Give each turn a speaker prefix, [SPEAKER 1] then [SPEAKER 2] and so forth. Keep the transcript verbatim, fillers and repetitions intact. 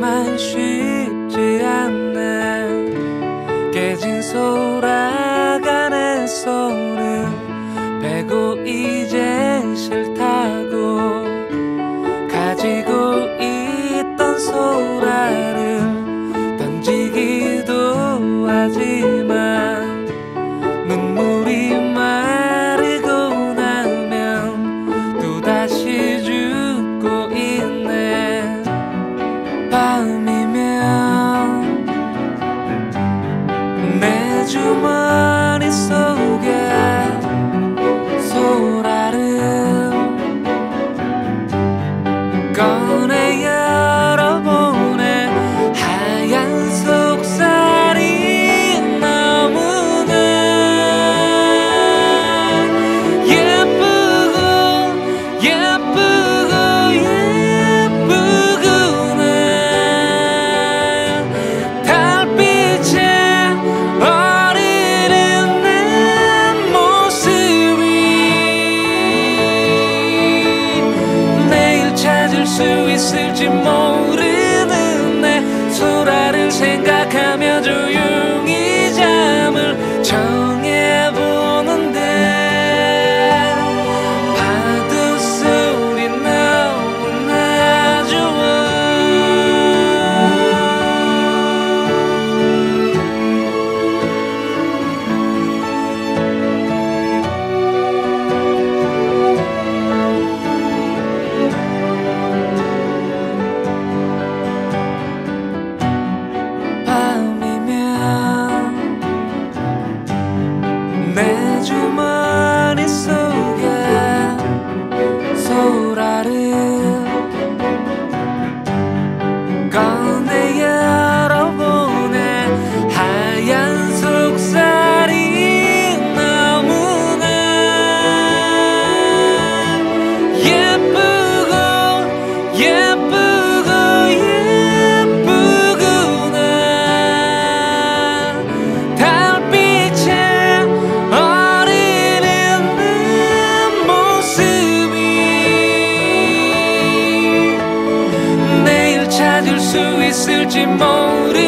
[SPEAKER 1] 정말 쉽지 않네. 깨진 소라간의 손은 베고 이제 싫다고, 가지고 있던 소라를 던지기도 하지만 눈물이 마르고 나면 또다시 죽고 있네. 밤이면 내 주머니 속에 소라를 꺼내 열어보네. 하얀 속살이 너무나 예쁘고 예쁘고 예쁘구나. 달빛에 어리는 내 모습이 내일 찾을 수 있을지 모르는 내 소라를 생각하며 조용히 잠을 청해보는데 파도 소리 너무나 좋아. 밤이면 내 주머니 속에 소라를 꺼내 열어보네. 하얀 속살이 너무나 예쁘고 예쁘고 예쁘구나. 달빛에 어리는 내 모습이 내일 찾을 수 있을지 모르